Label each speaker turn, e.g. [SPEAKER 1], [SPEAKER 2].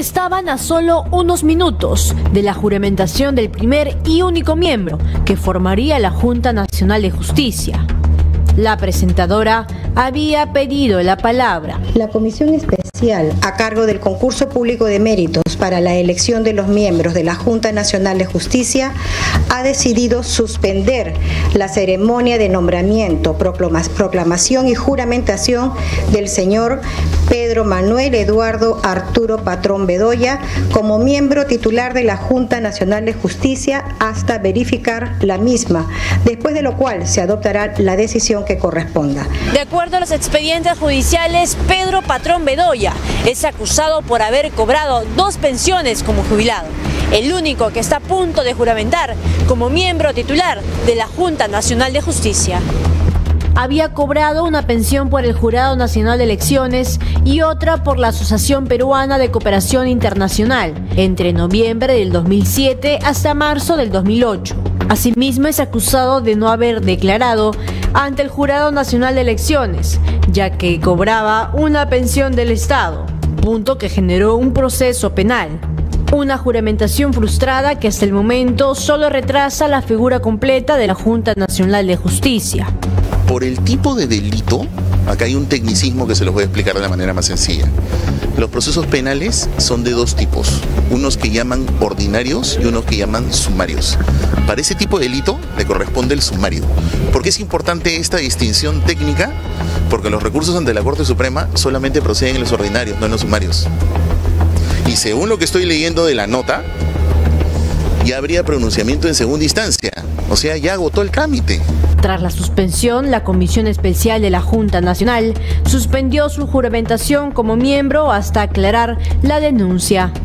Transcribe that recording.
[SPEAKER 1] estaban a solo unos minutos de la juramentación del primer y único miembro que formaría la Junta Nacional de Justicia. La presentadora había pedido la palabra.
[SPEAKER 2] La comisión especial a cargo del concurso público de méritos para la elección de los miembros de la Junta Nacional de Justicia ha decidido suspender la ceremonia de nombramiento, proclamación y juramentación del señor Pedro Manuel Eduardo Arturo Patrón Bedoya como miembro titular de la Junta Nacional de Justicia hasta verificar la misma, después de lo cual se adoptará la decisión que corresponda.
[SPEAKER 1] De acuerdo a los expedientes judiciales, Pedro Patrón Bedoya es acusado por haber cobrado 2 pensiones como jubilado, el único que está a punto de juramentar como miembro titular de la Junta Nacional de Justicia. Había cobrado una pensión por el Jurado Nacional de Elecciones y otra por la Asociación Peruana de Cooperación Internacional entre noviembre del 2007 hasta marzo del 2008. Asimismo, es acusado de no haber declarado ante el Jurado Nacional de Elecciones, ya que cobraba una pensión del Estado, punto que generó un proceso penal. Una juramentación frustrada que hasta el momento solo retrasa la figura completa de la Junta Nacional de Justicia.
[SPEAKER 3] Por el tipo de delito, acá hay un tecnicismo que se los voy a explicar de la manera más sencilla. Los procesos penales son de 2 tipos, unos que llaman ordinarios y unos que llaman sumarios. Para ese tipo de delito le corresponde el sumario. ¿Por qué es importante esta distinción técnica? Porque los recursos ante la Corte Suprema solamente proceden en los ordinarios, no en los sumarios. Y según lo que estoy leyendo de la nota, ya habría pronunciamiento en segunda instancia, o sea, ya agotó el trámite.
[SPEAKER 1] Tras la suspensión, la Comisión Especial de la Junta Nacional suspendió su juramentación como miembro hasta aclarar la denuncia.